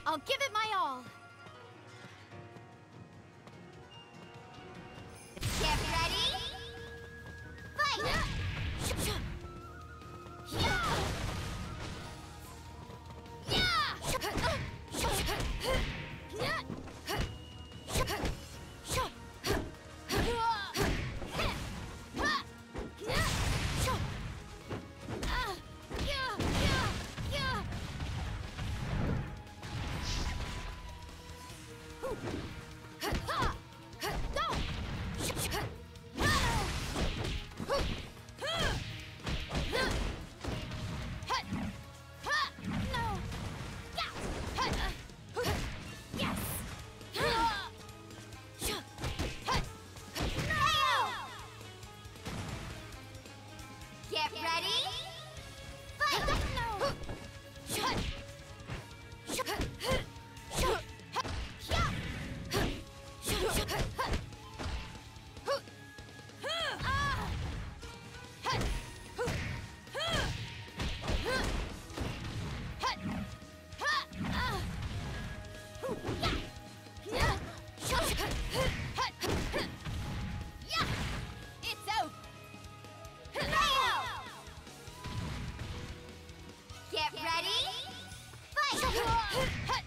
I'll give it my all. Get ready? Fight! Yeah! Get ready? Fight! No! Get ready? Fight!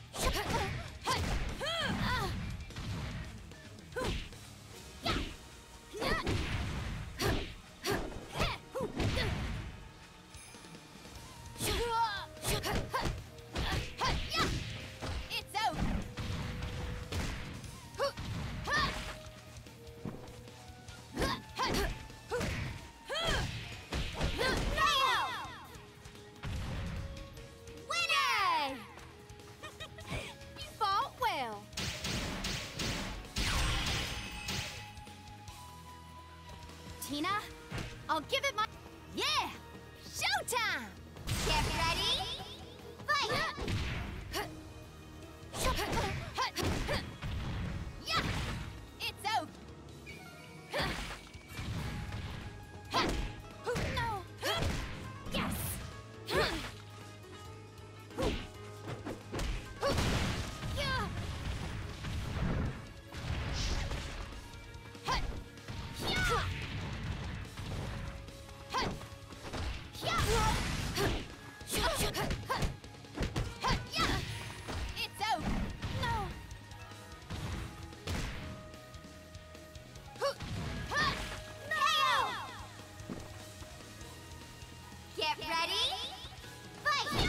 It's over. Tina, I'll give it my... Yeah! Showtime! Get ready? Fight! Yeah! It's over! No! Yes! Get ready? Fight!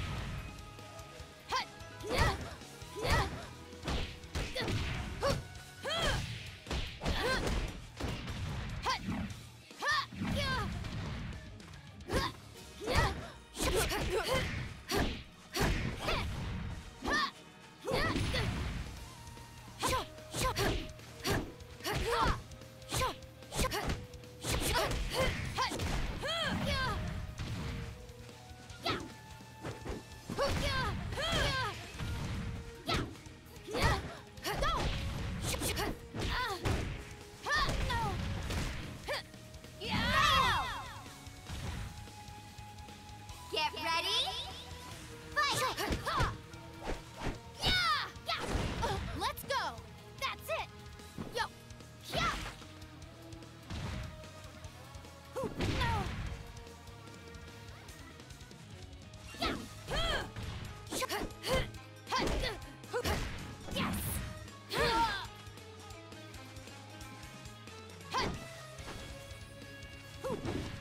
Get ready? Fight! Yeah! Let's go! That's it! Yo! Yeah! No! Yeah! Yes!